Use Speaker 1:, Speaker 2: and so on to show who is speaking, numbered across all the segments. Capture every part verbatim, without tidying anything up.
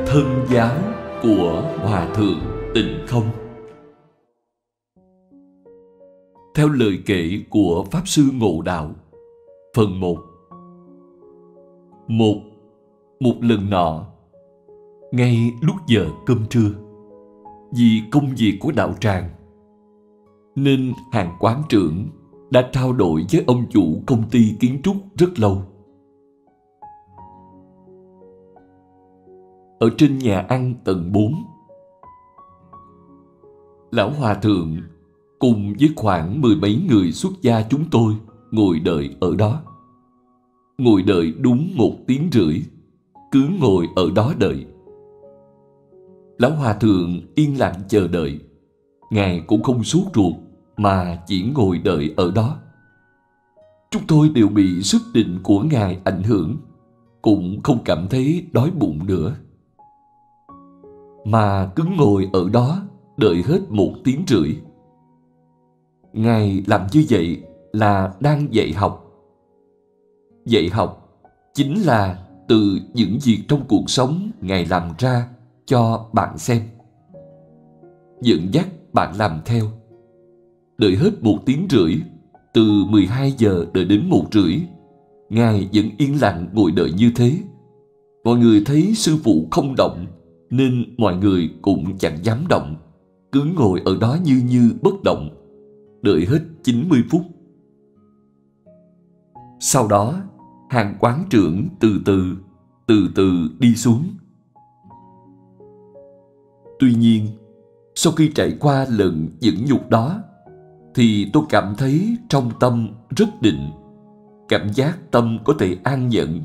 Speaker 1: Thân giáo của Hòa Thượng Tịnh Không. Theo lời kể của Pháp Sư Ngộ Đạo. Phần một. Một Một lần nọ, ngay lúc giờ cơm trưa, vì công việc của đạo tràng, nên hàng quán trưởng đã trao đổi với ông chủ công ty kiến trúc rất lâu. Ở trên nhà ăn tầng bốn, Lão Hòa Thượng cùng với khoảng mười mấy người xuất gia chúng tôi ngồi đợi ở đó. Ngồi đợi đúng một tiếng rưỡi, cứ ngồi ở đó đợi. Lão Hòa Thượng yên lặng chờ đợi. Ngài cũng không sốt ruột mà chỉ ngồi đợi ở đó. Chúng tôi đều bị sức định của Ngài ảnh hưởng, cũng không cảm thấy đói bụng nữa, mà cứ ngồi ở đó đợi hết một tiếng rưỡi. Ngài làm như vậy là đang dạy học. Dạy học chính là từ những việc trong cuộc sống Ngài làm ra cho bạn xem, dẫn dắt bạn làm theo. Đợi hết một tiếng rưỡi, từ mười hai giờ đợi đến một rưỡi, Ngài vẫn yên lặng ngồi đợi như thế. Mọi người thấy sư phụ không động, nên mọi người cũng chẳng dám động, cứ ngồi ở đó như như bất động, đợi hết chín mươi phút. Sau đó, hàng quán trưởng từ từ, từ từ đi xuống. Tuy nhiên, sau khi trải qua lần nhẫn nhục đó, thì tôi cảm thấy trong tâm rất định, cảm giác tâm có thể an nhận.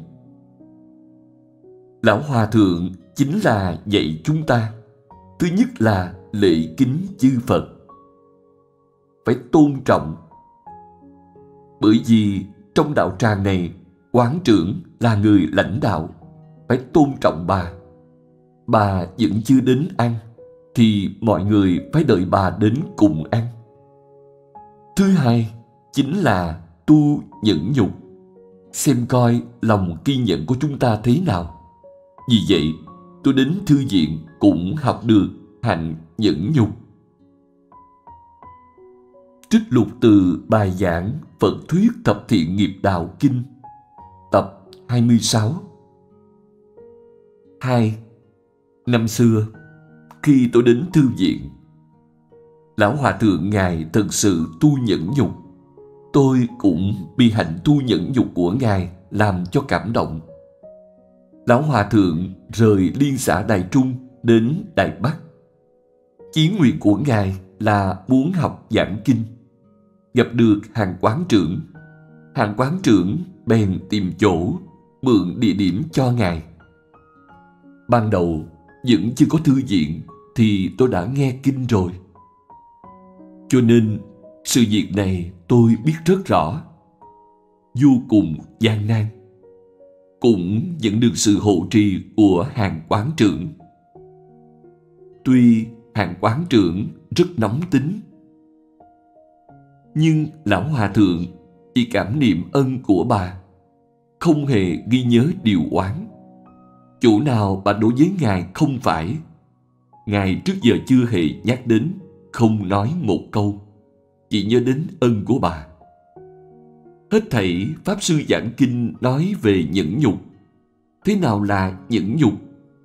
Speaker 1: Lão Hòa Thượng chính là dạy chúng ta, thứ nhất là lễ kính chư Phật, phải tôn trọng. Bởi vì trong đạo tràng này, quán trưởng là người lãnh đạo, phải tôn trọng bà. Bà vẫn chưa đến ăn, thì mọi người phải đợi bà đến cùng ăn. Thứ hai chính là tu nhẫn nhục, xem coi lòng kiên nhẫn của chúng ta thế nào. Vì vậy, tôi đến thư viện cũng học được hạnh nhẫn nhục. Trích lục từ bài giảng Phật Thuyết Thập Thiện Nghiệp Đạo Kinh, tập hai mươi sáu. Hai. Năm xưa, khi tôi đến thư viện, Lão Hòa Thượng Ngài thật sự tu nhẫn nhục. Tôi cũng bị hạnh tu nhẫn nhục của Ngài làm cho cảm động. Lão Hòa Thượng rời Liên xã Đài Trung đến Đài Bắc. Chí nguyện của Ngài là muốn học giảng kinh. Gặp được hàng quán trưởng, hàng quán trưởng bèn tìm chỗ, mượn địa điểm cho Ngài. Ban đầu vẫn chưa có thư viện thì tôi đã nghe kinh rồi, cho nên sự việc này tôi biết rất rõ. Vô cùng gian nan, cũng nhận được sự hộ trì của hàng quán trưởng. Tuy hàng quán trưởng rất nóng tính, nhưng Lão Hòa Thượng chỉ cảm niệm ân của bà, không hề ghi nhớ điều oán. Chỗ nào bà đối với Ngài không phải, Ngài trước giờ chưa hề nhắc đến, không nói một câu, chỉ nhớ đến ân của bà. Hết thảy Pháp Sư giảng kinh nói về nhẫn nhục. Thế nào là nhẫn nhục?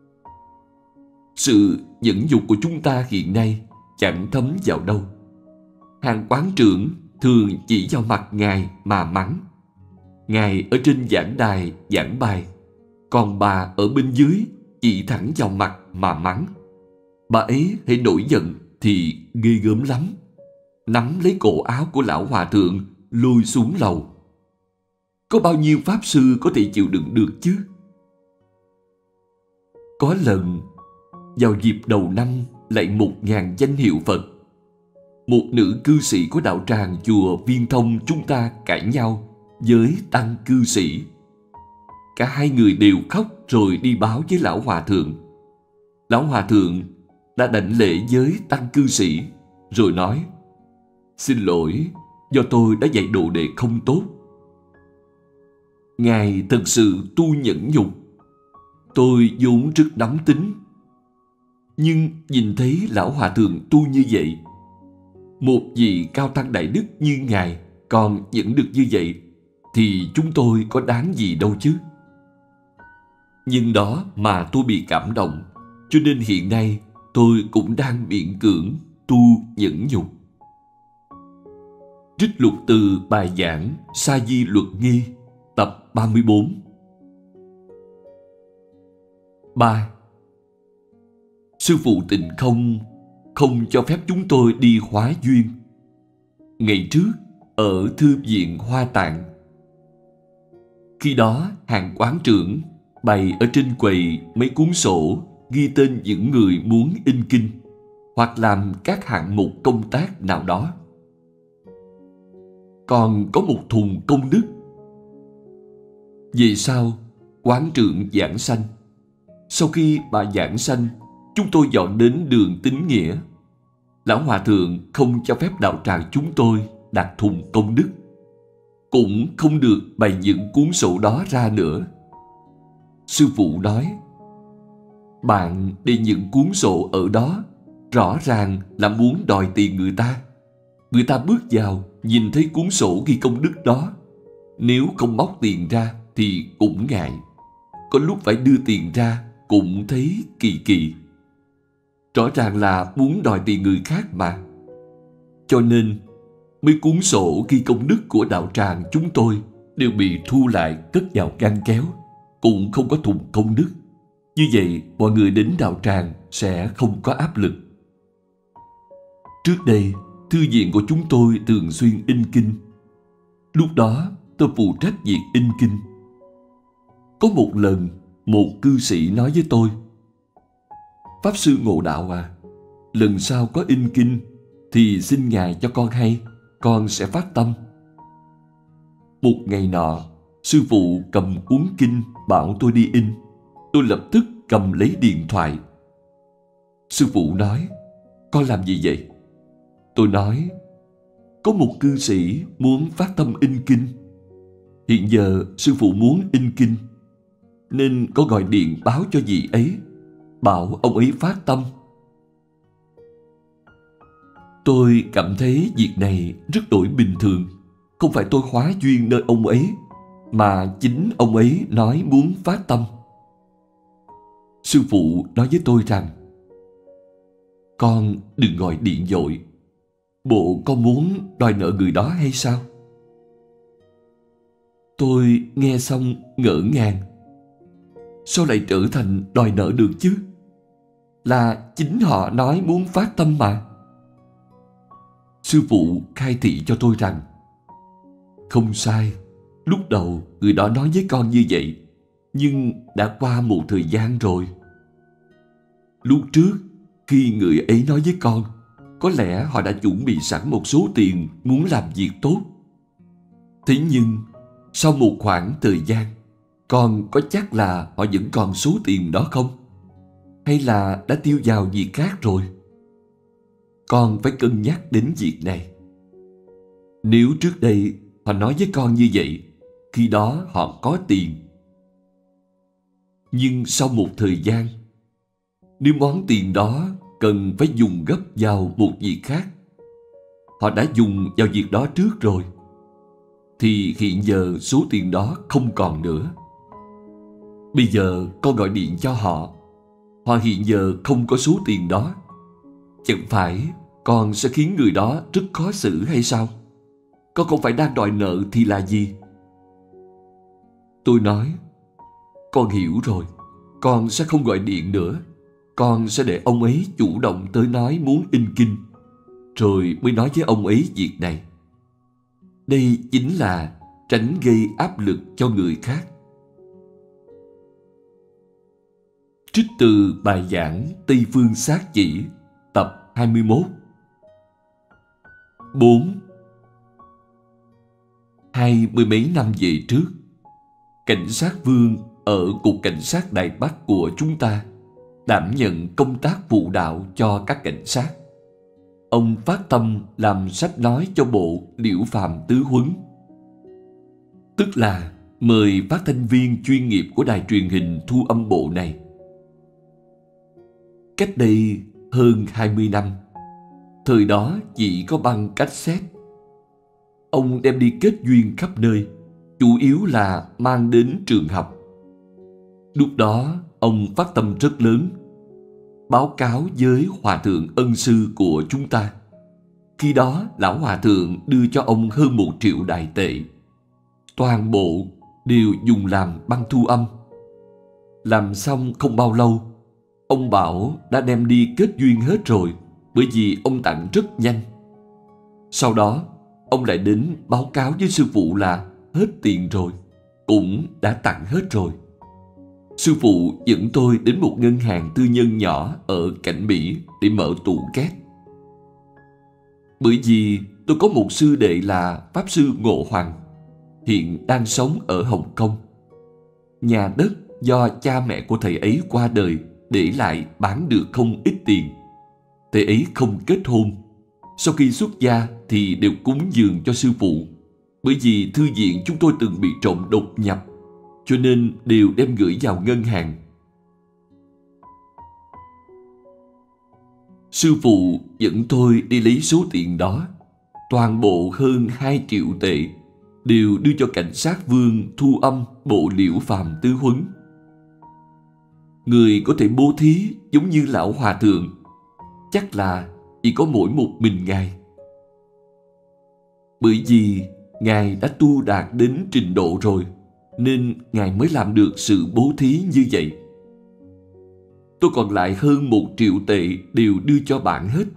Speaker 1: Sự nhẫn nhục của chúng ta hiện nay chẳng thấm vào đâu. Hàng quán trưởng thường chỉ vào mặt Ngài mà mắng. Ngài ở trên giảng đài giảng bài, còn bà ở bên dưới chỉ thẳng vào mặt mà mắng. Bà ấy hãy nổi giận thì ghê gớm lắm, nắm lấy cổ áo của Lão Hòa Thượng lôi xuống lầu. Có bao nhiêu Pháp Sư có thể chịu đựng được chứ? Có lần, vào dịp đầu năm lạy một ngàn danh hiệu Phật, một nữ cư sĩ của đạo tràng chùa Viên Thông chúng ta cãi nhau với tăng cư sĩ. Cả hai người đều khóc rồi đi báo với Lão Hòa Thượng. Lão Hòa Thượng đã đảnh lễ với tăng cư sĩ, rồi nói: "Xin lỗi, do tôi đã dạy đồ đệ không tốt." Ngài thật sự tu nhẫn nhục. Tôi vốn rất nóng tính, Nhưng nhìn thấy lão hòa thượng tu như vậy, một vị cao tăng đại đức như ngài còn vẫn được như vậy, thì chúng tôi có đáng gì đâu chứ. Nhưng đó mà tôi bị cảm động, cho nên hiện nay tôi cũng đang miễn cưỡng tu nhẫn nhục. Trích lục từ bài giảng Sa Di Luật Nghi, tập ba mươi bốn. ba. Sư phụ Tịnh Không không cho phép chúng tôi đi hóa duyên. Ngày trước, ở Thư viện Hoa Tạng, khi đó hàng quán trưởng bày ở trên quầy mấy cuốn sổ ghi tên những người muốn in kinh hoặc làm các hạng mục công tác nào đó. Còn có một thùng công đức. Về sau, quán trưởng giảng sanh. Sau khi bà giảng sanh, chúng tôi dọn đến đường Tín Nghĩa. Lão hòa thượng không cho phép đạo tràng chúng tôi đặt thùng công đức, cũng không được bày những cuốn sổ đó ra nữa. Sư phụ nói, bạn để những cuốn sổ ở đó rõ ràng là muốn đòi tiền người ta. Người ta bước vào nhìn thấy cuốn sổ ghi công đức đó, nếu không móc tiền ra thì cũng ngại, có lúc phải đưa tiền ra cũng thấy kỳ kỳ. Rõ ràng là muốn đòi tiền người khác mà. Cho nên mấy cuốn sổ ghi công đức của đạo tràng chúng tôi đều bị thu lại cất vào ngăn kéo, cũng không có thùng công đức. Như vậy mọi người đến đạo tràng sẽ không có áp lực. Trước đây, thư viện của chúng tôi thường xuyên in kinh. Lúc đó tôi phụ trách việc in kinh. Có một lần, một cư sĩ nói với tôi, Pháp sư Ngộ Đạo à, lần sau có in kinh thì xin Ngài cho con hay, con sẽ phát tâm. Một ngày nọ, sư phụ cầm cuốn kinh bảo tôi đi in. Tôi lập tức cầm lấy điện thoại. Sư phụ nói, con làm gì vậy? Tôi nói, có một cư sĩ muốn phát tâm in kinh. Hiện giờ sư phụ muốn in kinh, nên có gọi điện báo cho vị ấy, bảo ông ấy phát tâm. Tôi cảm thấy việc này rất đổi bình thường. Không phải tôi hóa duyên nơi ông ấy, mà chính ông ấy nói muốn phát tâm. Sư phụ nói với tôi rằng, con đừng gọi điện vội. Bộ con muốn đòi nợ người đó hay sao? Tôi nghe xong ngỡ ngàng. Sao lại trở thành đòi nợ được chứ? Là chính họ nói muốn phát tâm mà. Sư phụ khai thị cho tôi rằng, không sai, lúc đầu người đó nói với con như vậy, nhưng đã qua một thời gian rồi. Lúc trước, khi người ấy nói với con, có lẽ họ đã chuẩn bị sẵn một số tiền muốn làm việc tốt. Thế nhưng, sau một khoảng thời gian, con có chắc là họ vẫn còn số tiền đó không? Hay là đã tiêu vào việc khác rồi? Con phải cân nhắc đến việc này. Nếu trước đây họ nói với con như vậy, khi đó họ có tiền. Nhưng sau một thời gian, nếu món tiền đó cần phải dùng gấp vào một việc khác, họ đã dùng vào việc đó trước rồi, thì hiện giờ số tiền đó không còn nữa. Bây giờ con gọi điện cho họ, họ hiện giờ không có số tiền đó. Chẳng phải con sẽ khiến người đó rất khó xử hay sao? Con không phải đang đòi nợ thì là gì? Tôi nói, con hiểu rồi, con sẽ không gọi điện nữa. Con sẽ để ông ấy chủ động tới nói muốn in kinh, rồi mới nói với ông ấy việc này. Đây chính là tránh gây áp lực cho người khác. Trích từ bài giảng Tây Phương Sát Chỉ, tập hai mươi mốt. bốn. Hai mươi mấy năm về trước, cảnh sát vương ở Cục Cảnh sát Đài Bắc của chúng ta đảm nhận công tác phụ đạo cho các cảnh sát. Ông phát tâm làm sách nói cho bộ Liễu Phàm Tứ Huấn, tức là mời phát thanh viên chuyên nghiệp của đài truyền hình thu âm bộ này. cách đây hơn hai mươi năm. Thời đó chỉ có băng cassette. Ông đem đi kết duyên khắp nơi, chủ yếu là mang đến trường học. Lúc đó ông phát tâm rất lớn, báo cáo với Hòa thượng ân sư của chúng ta. Khi đó lão Hòa thượng đưa cho ông hơn một triệu đại tệ. Toàn bộ đều dùng làm băng thu âm. Làm xong không bao lâu, ông bảo đã đem đi kết duyên hết rồi, bởi vì ông tặng rất nhanh. Sau đó ông lại đến báo cáo với sư phụ là hết tiền rồi, cũng đã tặng hết rồi. Sư phụ dẫn tôi đến một ngân hàng tư nhân nhỏ ở Cảnh Mỹ để mở tủ két. Bởi vì tôi có một sư đệ là Pháp Sư Ngộ Hoàng, hiện đang sống ở Hồng Kông. Nhà đất do cha mẹ của thầy ấy qua đời để lại bán được không ít tiền. Thầy ấy không kết hôn. Sau khi xuất gia thì đều cúng dường cho sư phụ. Bởi vì thư viện chúng tôi từng bị trộm đột nhập, cho nên đều đem gửi vào ngân hàng. Sư phụ dẫn tôi đi lấy số tiền đó, toàn bộ hơn hai triệu tệ, đều đưa cho cảnh sát vương thu âm bộ Liễu Phàm Tứ Huấn. Người có thể bố thí giống như lão Hòa thượng chắc là chỉ có mỗi một mình Ngài. Bởi vì Ngài đã tu đạt đến trình độ rồi, nên Ngài mới làm được sự bố thí như vậy. Tôi còn lại hơn một triệu tệ đều đưa cho bạn hết.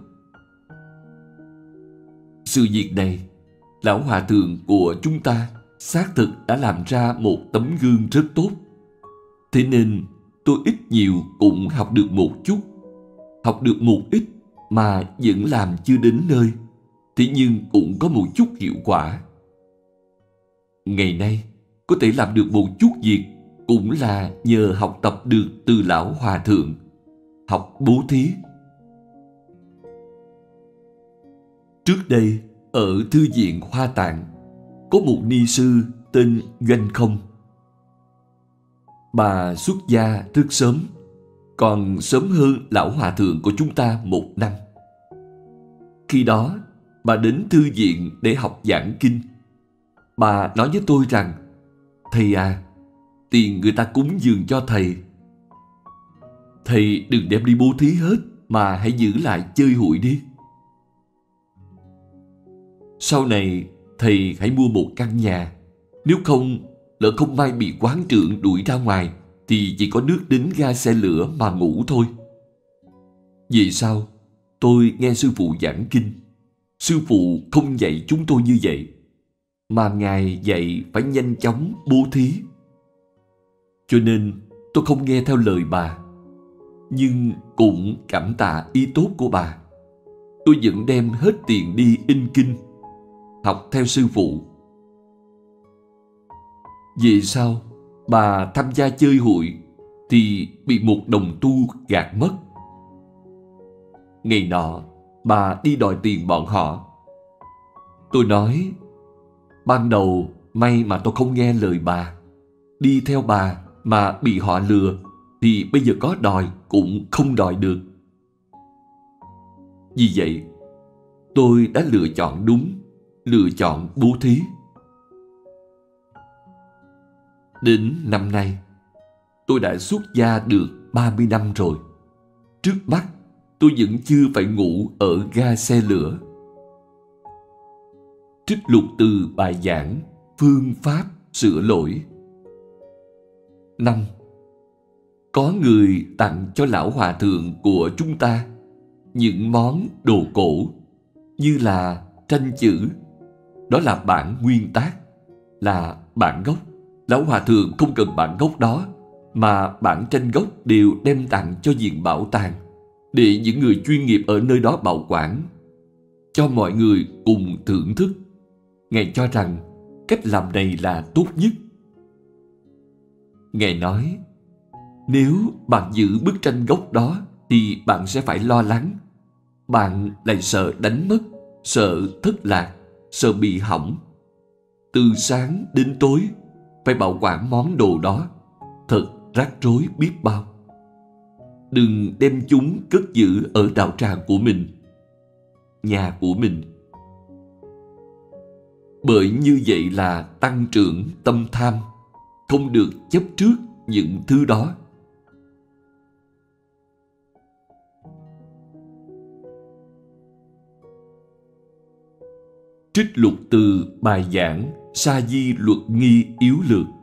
Speaker 1: Sự việc này, lão Hòa thượng của chúng ta xác thực đã làm ra một tấm gương rất tốt. Thế nên tôi ít nhiều cũng học được một chút. Học được một ít mà vẫn làm chưa đến nơi, thế nhưng cũng có một chút hiệu quả. Ngày nay có thể làm được một chút việc cũng là nhờ học tập được từ lão Hòa thượng, học bố thí. Trước đây ở Thư viện Hoa Tạng có một ni sư tên Doanh Không. Bà xuất gia rất sớm, còn sớm hơn lão Hòa thượng của chúng ta một năm. Khi đó bà đến thư viện để học giảng kinh. Bà nói với tôi rằng: "Thầy à, tiền người ta cúng dường cho thầy, thầy đừng đem đi bố thí hết, mà hãy giữ lại chơi hụi đi. Sau này thầy hãy mua một căn nhà, nếu không lỡ không may bị quán trưởng đuổi ra ngoài thì chỉ có nước đến ga xe lửa mà ngủ thôi." Vì sao? Tôi nghe sư phụ giảng kinh. Sư phụ không dạy chúng tôi như vậy, mà Ngài dạy phải nhanh chóng bố thí. Cho nên tôi không nghe theo lời bà, nhưng cũng cảm tạ ý tốt của bà. Tôi vẫn đem hết tiền đi in kinh, học theo sư phụ. Về sau, bà tham gia chơi hụi thì bị một đồng tu gạt mất. Ngày nọ, bà đi đòi tiền bọn họ. Tôi nói: "Ban đầu may mà tôi không nghe lời bà, đi theo bà mà bị họ lừa, thì bây giờ có đòi cũng không đòi được." Vì vậy, tôi đã lựa chọn đúng, lựa chọn bố thí. Đến năm nay, tôi đã xuất gia được ba mươi năm rồi. Trước mắt, tôi vẫn chưa phải ngủ ở ga xe lửa. Trích lục từ bài giảng Phương pháp sửa lỗi. Năm. Có người tặng cho lão Hòa thượng của chúng ta những món đồ cổ như là tranh chữ. Đó là bản nguyên tác, là bản gốc. Lão Hòa thượng không cần bản gốc đó, mà bản tranh gốc đều đem tặng cho viện bảo tàng để những người chuyên nghiệp ở nơi đó bảo quản, cho mọi người cùng thưởng thức. Ngài cho rằng cách làm này là tốt nhất. Ngài nói: "Nếu bạn giữ bức tranh gốc đó thì bạn sẽ phải lo lắng. Bạn lại sợ đánh mất, sợ thất lạc, sợ bị hỏng. Từ sáng đến tối phải bảo quản món đồ đó, thật rắc rối biết bao. Đừng đem chúng cất giữ ở đạo tràng của mình, nhà của mình. Bởi như vậy là tăng trưởng tâm tham, không được chấp trước những thứ đó. Trích lục từ bài giảng Sa Di Luật Nghi Yếu Lược.